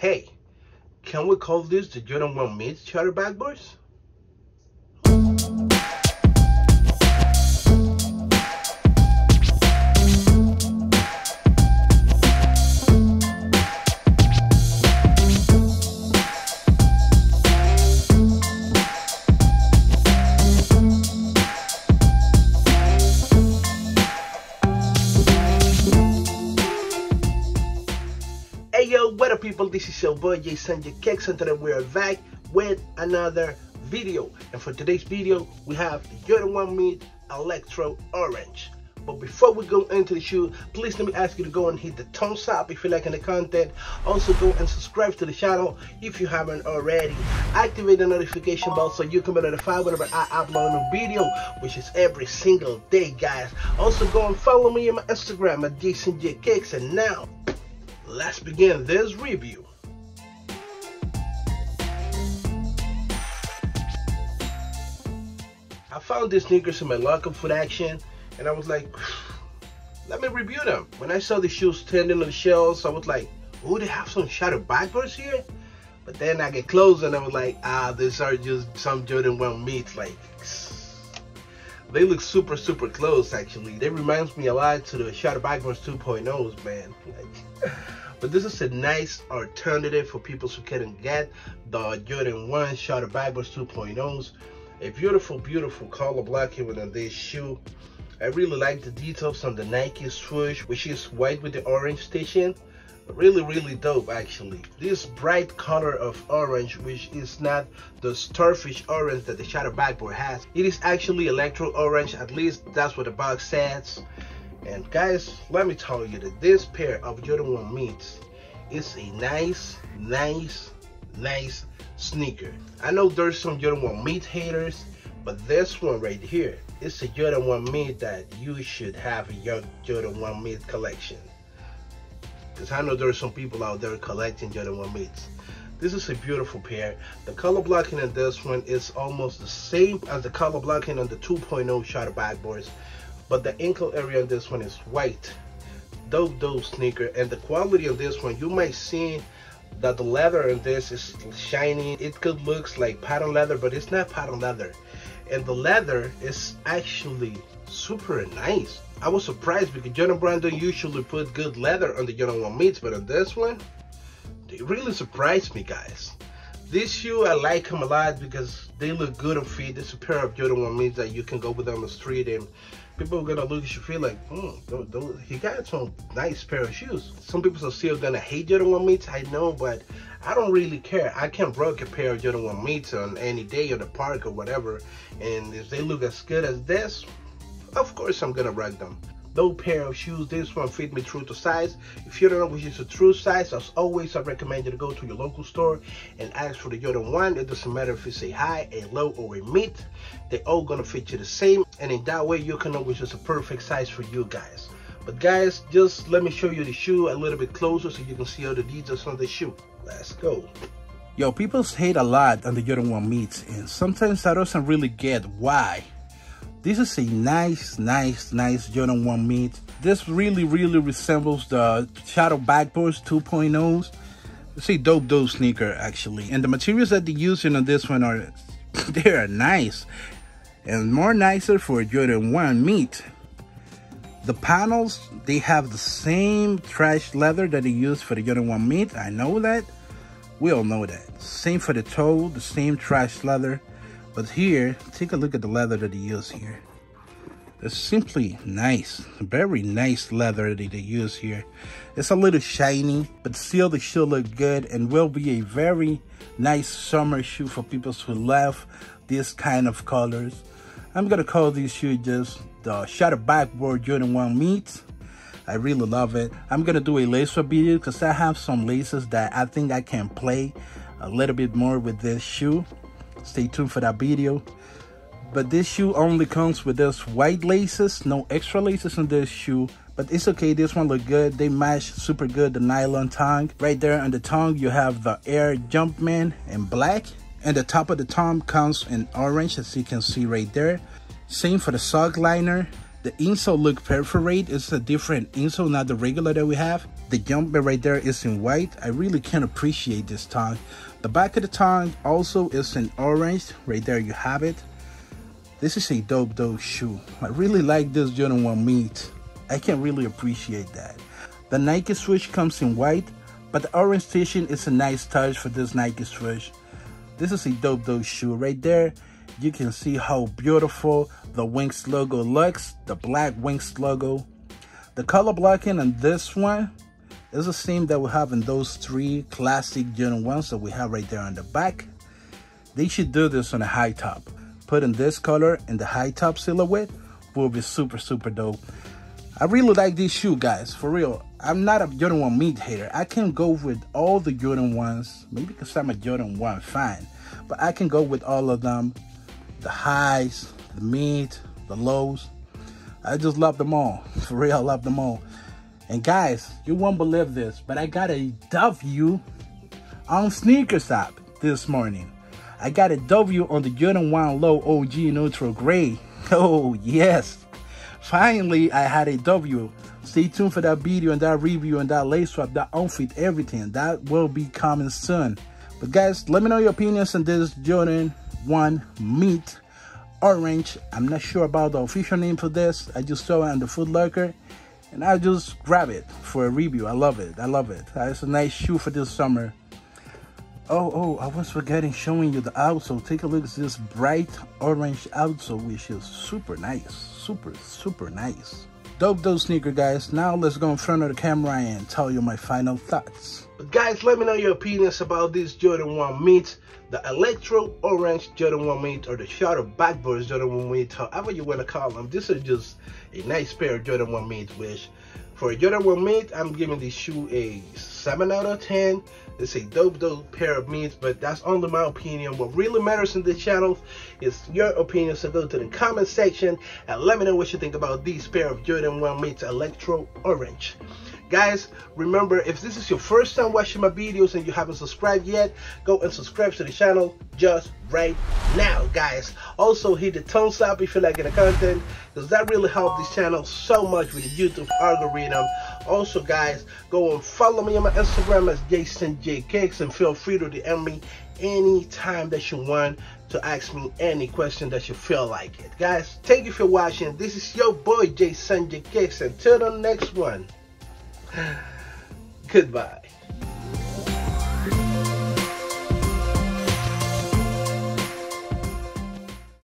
Hey, can we call this the Jordan 1 meets Shadow Backboards? Hey yo, what up people, this is your boy Jason J Kicks, and today we are back with another video. And for today's video, we have the Jordan 1 meets Electro Orange. But before we go into the shoe, please let me ask you to go and hit the thumbs up if you're liking the content. Also go and subscribe to the channel if you haven't already. Activate the notification bell so you can be notified whenever I upload a video, which is every single day, guys. Also go and follow me on my Instagram at Jason J Kicks. And now, let's begin this review. I found these sneakers in my local foot action, and I was like, let me review them. When I saw the shoes standing on the shelves, I was like, oh, they have some Shadow Backboards here? But then I get close and I was like, these are just some Jordan 1 meets. Like, they look super close actually. They reminds me a lot to the Shadow Backboards 2.0s, man. Like, but this is a nice alternative for people who couldn't get the Jordan 1 Shadow Backboards 2.0s. A beautiful color blocking on this shoe. I really like the details on the Nike swoosh, which is white with the orange stitching. Really dope actually. This bright color of orange, which is not the starfish orange that the Shadow Backboard has. It is actually electro orange, at least that's what the box says. And guys, let me tell you that this pair of Jordan 1 meets is a nice sneaker. I know there's some Jordan 1 meet haters, but this one right here is a Jordan 1 meet that you should have in your Jordan 1 meet collection. Because I know there's some people out there collecting Jordan 1 meets. This is a beautiful pair. The color blocking on this one is almost the same as the color blocking on the 2.0 Shadow Backboards, but the ankle area on this one is white. Dope sneaker. And the quality of this one, you might see that the leather in this is shiny. It could look like pattern leather, but it's not pattern leather. And the leather is actually super nice. I was surprised because Jordan Brand don't usually put good leather on the Jordan 1 meets, but on this one, they really surprised me, guys. This shoe, I like them a lot because they look good on feet. It's a pair of Jordan 1 meets that you can go with on the street and people are gonna look at you feel like, he got some nice pair of shoes. Some people are still gonna hate Jordan 1 meets, I know, but I don't really care. I can rock a pair of Jordan 1 meets on any day in the park or whatever, and if they look as good as this, of course I'm gonna rock them. Those pair of shoes, this one fit me true to size. If you don't know which is a true size, as always, I recommend you to go to your local store and ask for the Jordan 1. It doesn't matter if it's a high, a low, or a mid. They're all gonna fit you the same, and in that way you can know which is a perfect size for you guys. But guys, just let me show you the shoe a little bit closer so you can see all the details on the shoe. Let's go. Yo, people hate a lot on the Jordan 1 meets, and sometimes I don't really get why. This is a nice Jordan 1 meet. This really resembles the Shadow Backboards 2.0s. It's a dope sneaker actually. And the materials that they're using on this one are, they are nice. And more nicer for a Jordan 1 meet. The panels, they have the same trash leather that they use for the Jordan 1 meet. I know that. We all know that. Same for the toe, the same trash leather. But here, take a look at the leather that they use here. It's simply nice. Very nice leather that they use here. It's a little shiny, but still the shoe look good and will be a very nice summer shoe for people who love this kind of colors. I'm gonna call this shoe just the Shadow Backboard Jordan 1 meets. I really love it. I'm gonna do a lace swap video because I have some laces that I think I can play a little bit more with this shoe. Stay tuned for that video. But this shoe only comes with this white laces, no extra laces on this shoe. But it's okay, this one look good. They match super good the nylon tongue. Right there on the tongue, you have the Air Jumpman in black. And the top of the tongue comes in orange, as you can see right there. Same for the sock liner. The insole look perforate. It's a different insole, not the regular that we have. The jumper right there is in white. I really can appreciate this tongue. The back of the tongue also is in orange. Right there you have it. This is a dope shoe. I really like this Jordan 1 Meat. I can really appreciate that. The Nike swoosh comes in white, but the orange stitching is a nice touch for this Nike swoosh. This is a dope shoe. Right there, you can see how beautiful the Wings logo looks, the black Wings logo. The color blocking on this one is the same that we have in those 3 classic Jordan 1s that we have right there on the back. They should do this on a high top. Putting this color in the high top silhouette will be super dope. I really like this shoe, guys, for real. I'm not a Jordan 1 Meat hater. I can go with all the Jordan 1s, maybe because I'm a Jordan 1 fan, but I can go with all of them. The highs, the mid, the lows. I just love them all. For real, I love them all. And guys, you won't believe this, but I got a W on Sneakers app this morning. I got a W on the Jordan 1 Low OG in Ultra Gray. Oh, yes. Finally, I had a W. Stay tuned for that video and that review and that lace swap, that outfit, everything. That will be coming soon. But guys, let me know your opinions on this Jordan 1 Meat Orange. I'm not sure about the official name for this. I just saw it on the Foot Locker and I just grab it for a review. I love it. I love it. It's a nice shoe for this summer. Oh, I was forgetting showing you the outsole. Take a look at this bright orange outsole, which is super nice. Super nice. Dope sneaker, guys. Now let's go in front of the camera and tell you my final thoughts. But guys, let me know your opinions about this Jordan 1 Meat, the Electro Orange Jordan 1 Meat, or the shorter backboards Jordan 1 Meat, however you want to call them. This is just a nice pair of Jordan 1 Meat, which for a Jordan 1 Meat, I'm giving this shoe a 7 out of 10. It's a dope pair of meats, but that's only my opinion. What really matters in this channel is your opinion, so go to the comment section and let me know what you think about these pair of Jordan 1 Meats Electro Orange. Guys, remember, if this is your first time watching my videos and you haven't subscribed yet, go and subscribe to the channel just right now, guys. Also, hit the thumbs up if you like the content, because that really helps this channel so much with the YouTube algorithm. Also, guys, go and follow me on my Instagram as Jason J Cakes, and feel free to DM me anytime that you want to ask me any question that you feel like it. Guys, thank you for watching. This is your boy Jason J Cakes. Until the next one. Goodbye.